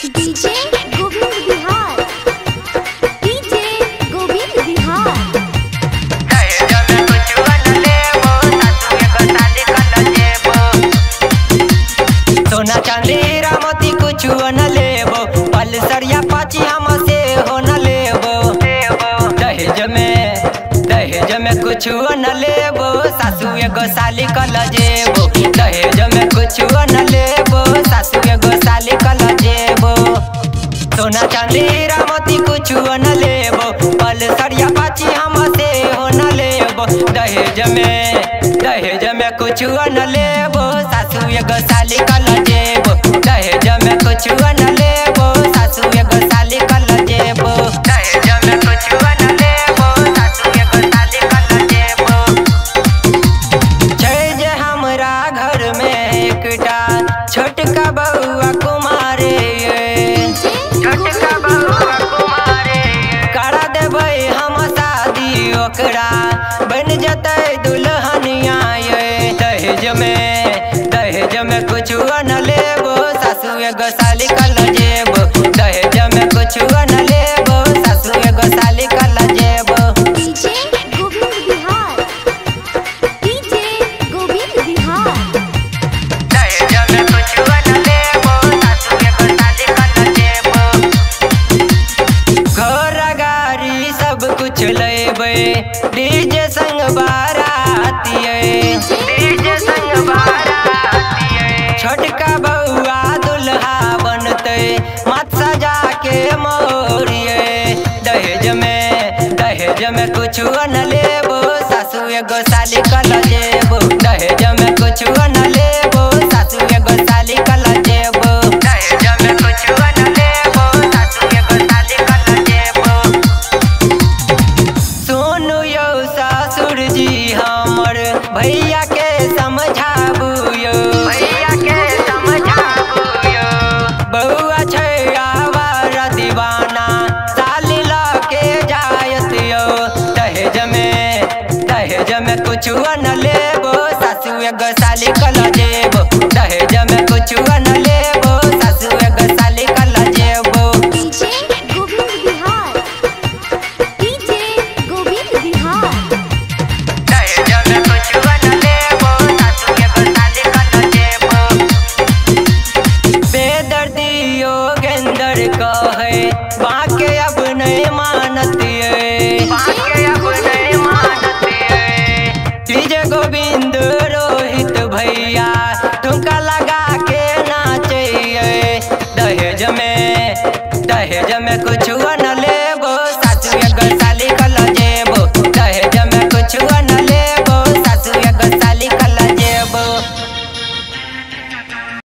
DJ Govind Bihar, DJ Govind Bihar. सोना चांदी रामती कुछ न लेबो, पल्सरिया पाची हमसे हो न लेबो। दहेज में कुछ न लेबो, सासू एगो साली कल जेबो। दहेज में कुछ न लेबो, सासू एगो साली कल जेबो। सोना चांदी रामती कुछ न लेबो, पल्सरिया पाची हमसे हो न लेबो। दहेज में कुछ न लेबो, सासू एगो साली कल जेबो। दहेज में कुछ न लेबो, सासू एगो साली कल जेबो। दहेज में कुछ न लेबो, सासू एगो साली कल जेबो। छै जे हमरा घर में एकटा छोटका बउआ कुमारे, छोटका बउआ कुमारे। करा देबै हम शादी ओकरा, बन जतै दुल्हनिया ये। दहेज में कुछ न लेबो, सासू एगो साली कल जेबो। दहेज में कुछ न लेबो, सासू एगो साली कल जेबो। DJ Govind Bihar, DJ Govind Bihar. दहेज में कुछ न लेबो, सासू एगो साली कल जेबो। घर गाड़ी सब कुछ लेबै, डीजे संग बारातिये, डीजे संग बारातिये। छोटका बउआ दुल्हा बनते, मत सजा के मोरिये। दहेज में कुछ न लेबो, सासू एगो साली कल जेबो। दहेज में कुछ न लेबो, सासू एगो साली कल जेबो। दहेज में कुछ न लेबो, सासू एगो साली कल जेबो। सुनु यौ ससुर जी हमर भैया के समझाबू यो, भैया के समझाबू यो। बउआ छै आवारा दीवाना, साली ला के जायत यो। दहेज में कुछ न लेबो, सासू एगो साली कल जेबो। दहेज में कुछ न लेबो, सासू एगो साली कल जेबो। DJ Govind Bihar, DJ Govind Bihar. दहेज में कुछ न लेबो, सासू एगो साली कल जेबो। बेदर्दी योगेंद्र कहे, बाके अब नहीं मानतिए, बाके अब नहीं मानतिए। डीजे गोविंद रोहित भैया